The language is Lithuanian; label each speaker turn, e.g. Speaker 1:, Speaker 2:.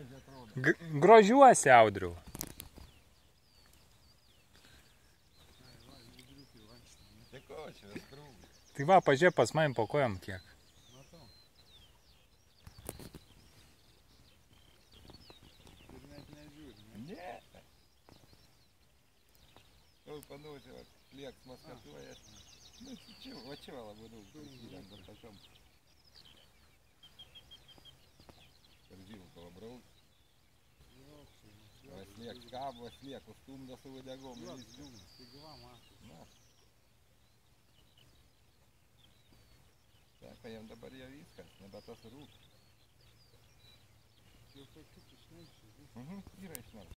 Speaker 1: Grožiuosi, Audriau. Tai va, pažiūrėk pas manim po kojom kiek.
Speaker 2: Matau. Ir net nežiūri.
Speaker 3: Ne. Jau panaudžiu, lieks maskatuoja. Nu, čia, va čia labai daug. Įdam dar tokiom. Per vilko brauk. Sliek skabo, sliek užstumdo su vadegom.
Speaker 2: Taigi va, matai.
Speaker 3: Na. Sako, jam dabar jau viskas, nebe tas rūk.
Speaker 2: Jau tokių išnešiu.
Speaker 3: Yra išnerš.